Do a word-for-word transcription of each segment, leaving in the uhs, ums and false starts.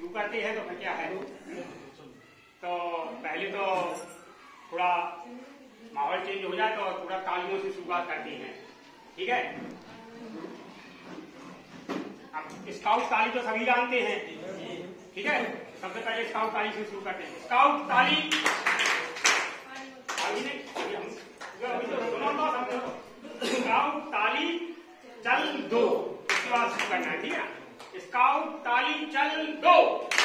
शुरू करते हैं तो फिर क्या है, तो पहले तो थोड़ा माहौल चेंज हो जाए तो थोड़ा तालियों से शुरुआत करते हैं, ठीक है। अब स्काउट ताली तो सभी जानते हैं, ठीक है। सबसे पहले स्काउट ताली से शुरू करते हैं। स्काउट ताली, स्काउट ताली चल दो, उसके बाद शुरू करना है, ठीक है। स्काउट ताली चल दो।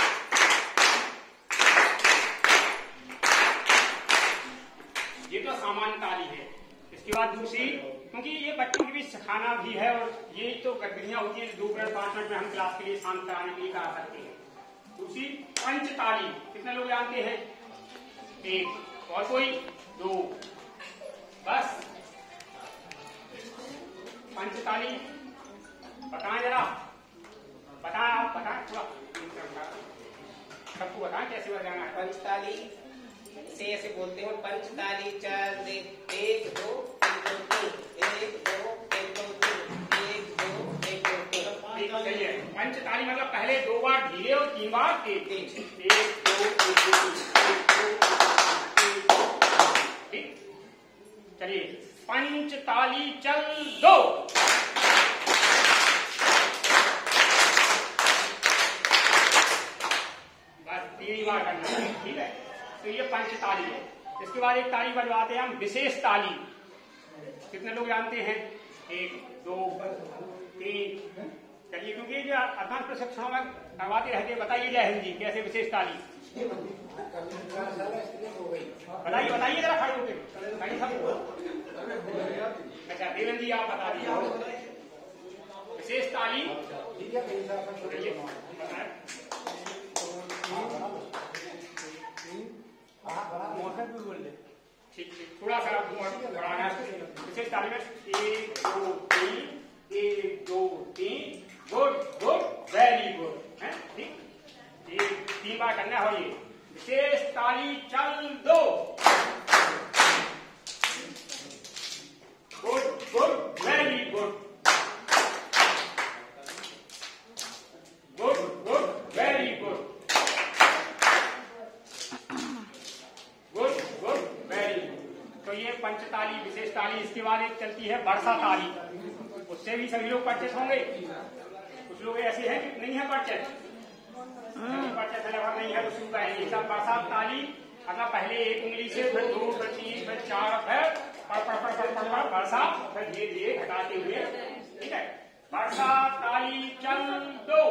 ये तो सामान्य ताली है। इसके बाद दूसरी, क्योंकि ये बच्चों के बीच सिखाना भी है और ये तो गतिविधियां होती है दो मिनट पांच मिनट में हम क्लास के लिए शांत कराने के लिए करा सकते हैं। दूसरी पंच ताली, कितने लोग जानते हैं? एक और कोई दो, बस। पंच ताली बताएं जरा, बताएं आप, बताएं थोड़ा सबको बताएं कैसे बजाना है। पंच ताली से ऐसे बोलते हो, पंच ताली चल दे, एक दो एक दो तीन, एक दो एक दो तीन, एक दो एक दो तीन। सही है। पंच ताली मतलब पहले दो बार धीरे और तीन बार तेज। एक दो एक दो ठीक। चलिए, पंच ताली चल दो। बस तीन बार करना है, ठीक है। तो ये पंच ताली है। इसके बाद एक ताली बजवाते हैं हम विशेष ताली। कितने लोग जानते हैं? एक दो तीन। चलिए, क्योंकि जो अध्ययन प्रशिक्षणों में करवाते रहते हैं, बताइए जय हिंद जी, कैसे विशेष ताली बताइए, बताइए जरा खड़े होकर सबको। अच्छा देवेंद्र जी आप बता दीजिए विशेष ताली। ठीक ठीक, थोड़ा सा बढ़ाना है। विशेष ताली में एक दो तीन, एक दो तीन, गुड गुड, वेरी गुड है, ठीक। एक तीन बार करना हो। ये विशेष ताली चल दो। Good good, very good, good good, very good, good good, very good. तो ये पंचताली, विशेष ताली। इसके बाद एक चलती है वर्षा ताली, उससे भी सभी लोग परिचित होंगे। कुछ लोग ऐसे हैं कि नहीं है परिचित, परिचित लगभग नहीं है तो शुरू करेंगे। सब वर्षा ताली मतलब पहले एक उंगली से, फिर दो, फिर तीन, फिर चार, फिर पड़ पड़ पड़ पड़ पड़ वर्षा, फिर धीरे धीरे घटाते हुए, ठीक है। वर्षा ताली चल दो।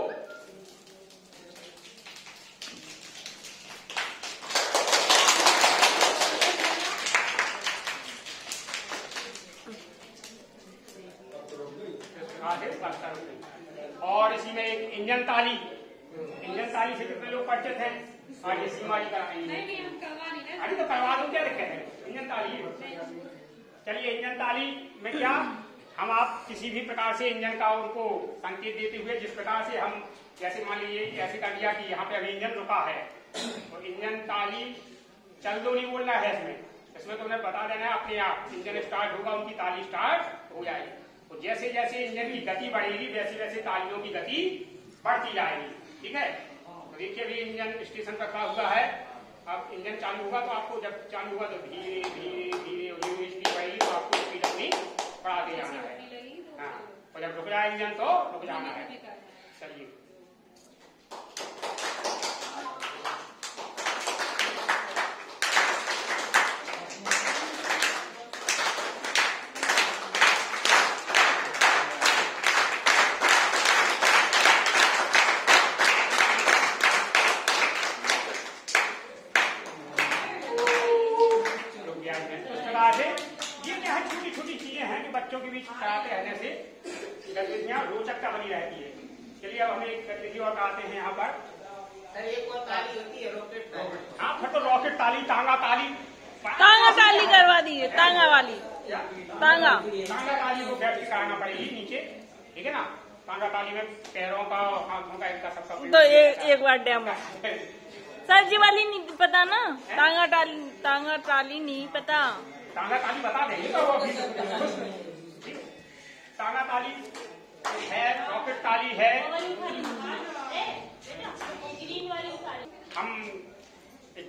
और इसी में एक इंजन ताली। इंजन ताली से कितने लोग परिचित हैं? आगे सीमा जी कराएंगे। अरे तो करवा दो, क्या दिक्कत है, इंजन ताली। चलिए, इंजन ताली में क्या, हम आप किसी भी प्रकार से इंजन का उनको संकेत देते हुए, जिस प्रकार से हम, जैसे मान लीजिए ऐसे कर दिया कि यहाँ पे अभी इंजन रुका है, तो इंजन ताली चल दो नहीं बोलना है इसमें। इसमें तो उन्हें बता देना है अपने आप, इंजन स्टार्ट होगा उनकी ताली स्टार्ट हो जाएगी। तो जैसे जैसे इंजन की गति बढ़ेगी वैसे वैसे तालियों की गति बढ़ती जाएगी, ठीक है। तो देखिए अभी इंजन स्टेशन पर खड़ा हुआ है, अब इंजन चालू होगा तो आपको, जब चालू होगा तो धीरे धीरे धीरे स्पीड बढ़ेगी, तो आपको स्पीड अपनी बढ़ाते जाना है। हाँ, और जब रुक जाए इंजन तो रुक जाना है। चलिए, बच्चों के बीच कराते रहने से गतिविधियां रोचकता बनी रहती है। चलिए अब हमें एक गतिविधि और कराते हैं यहाँ पर। सर एक और ताली होती है रॉकेट ताली। हाँ, फिर तो रॉकेट ताली, तांगा ताली, तांगा ताली करवा दीजिए, तांगा वाली, तांगा तांगा ताली को बैठ के कराना पड़ेगी नीचे, ठीक है ना। तांगा ताली में पैरों का, हाथों का, इनका सबका तो ए, एक बार डेमो। सर जी वाली नहीं पता ना, तांगा ताली, तांगा ताली नहीं पता। तांगा ताली बता देंगे तो वो अभी तांगा ताली है, रॉकेट ताली है,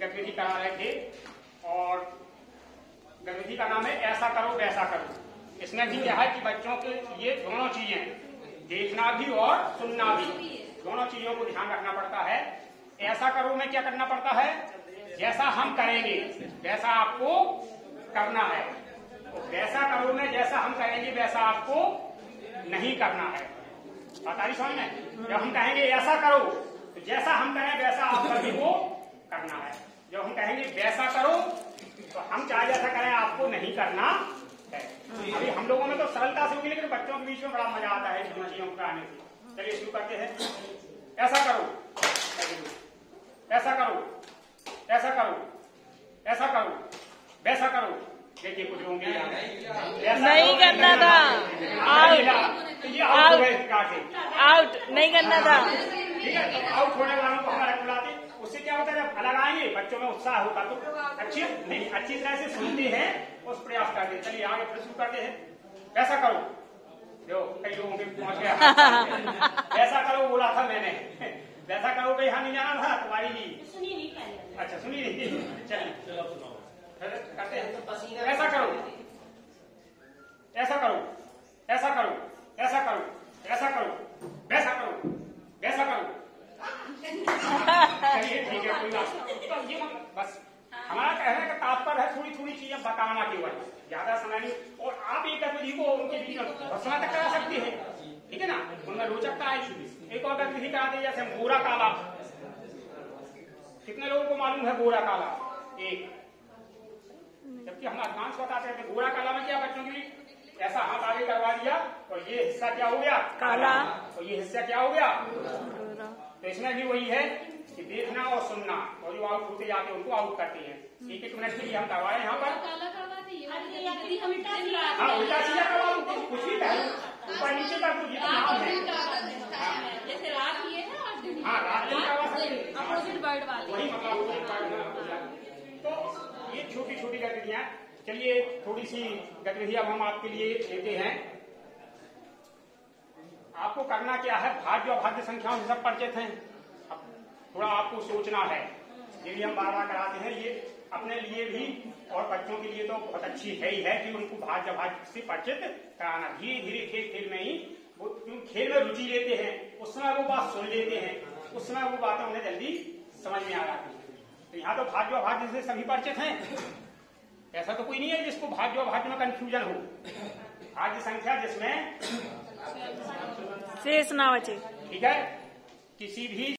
गतिविधि करा रहे थे और गतिविधि का नाम है ऐसा करो वैसा करो। इसमें भी क्या है कि बच्चों के ये दोनों चीजें, देखना भी और सुनना भी, दोनों चीजों को ध्यान रखना पड़ता है। ऐसा करो में क्या करना पड़ता है, जैसा हम करेंगे वैसा आपको करना है। तो वैसा करो में जैसा हम करेंगे वैसा आपको नहीं करना है। पता नहीं समझ में, जब हम कहेंगे ऐसा करो तो जैसा हम करें वैसा आप सभी को करना है। जब हम कहेंगे वैसा करो तो हम चाहे जैसा करें आपको नहीं करना है। अभी हम लोगों में तो सरलता से होगी, लेकिन बच्चों के बीच में बड़ा मजा आता है इन चीजों को आने से। चलिए शुरू करते हैं। ऐसा करो, ऐसा करो, ऐसा करो, ऐसा करो, वैसा करो। देखिए कुछ होंगे नहीं करना था, आउट आउट नहीं करना था। ठीक है, तो आउट होने वालों को हमारा बुलाते, उससे क्या होता है, जब अलग आएंगे बच्चों में उत्साह होता तो अच्छी नहीं अच्छी तरह से सुनते हैं, उस प्रयास करते हैं। चलिए आगे फिर शुरू करते हैं। वैसा करो, जो कई लोगों के पहुंच गया। वैसा करो बोला था मैंने, वैसा करो भाई, यहाँ नहीं जाना था तुम्हारी जी। सुनी नहीं पहले। अच्छा सुनी नहीं, चलिए करते हैं। ऐसा करो, ऐसा करो, ऐसा करो, ऐसा करो, ऐसा करो, वैसा करो, वैसा करो। चलिए ठीक है, कोई बात नहीं। तो ये बस हमारा कहने का तात्पर्य है थोड़ी थोड़ी चीजें बताना केवल, ज्यादा समय नहीं। और आप एक गतिविधि को उनके बीच में बहुत समय तक करा सकते हैं, ठीक है ना, उनमें रोचकता आएगी। एक और गतिविधि कराते जैसे गोरा काला। कितने लोगों को मालूम है गोरा काला? एक, जबकि हम अधिकांश बताते हैं गोरा काला में क्या बच्चों के लिए, ऐसा हाथ आगे करवा दिया और ये हिस्सा क्या हो गया काला, और ये हिस्सा क्या हो गया। तो इसमें भी वही है कि देखना और सुनना, और जो आउट होते जाते हैं उनको आउट करते हैं। एक एक मिनट के लिए हम करवाए यहाँ पर। हाँ उल्टा सीधा करवा दो, कुछ भी कह ऊपर नीचे का कुछ नाम है। जैसे रात ये है और दिन, हाँ रात दिन करवा सकते, अपोजिट बर्ड वाले, वही मतलब। तो ये छोटी छोटी गतिविधियां। चलिए थोड़ी सी गतिविधि अब हम आपके लिए लेते हैं। आपको करना क्या है, भाज्य और भाज्य संख्याओं से सब परिचित हैं। अब थोड़ा आपको सोचना है, ये भी हम बार बार कराते हैं। ये अपने लिए भी और बच्चों के लिए तो बहुत अच्छी है ही है कि उनको भाज्य भाज्य से परिचित कराना। धीरे धीरे खेल खेल में ही वो खेल में रुचि लेते हैं, उस समय वो बात सुन लेते हैं, उस समय वो बातें उन्हें जल्दी समझ में आ जाती है। तो यहाँ तो भाज्य और भाज्य से सभी परिचित हैं। ऐसा तो कोई नहीं है जिसको भाज्य और भाज्य में कंफ्यूजन हो। भाज्य संख्या जिसमें शेष ना बचे, ठीक है, किसी भी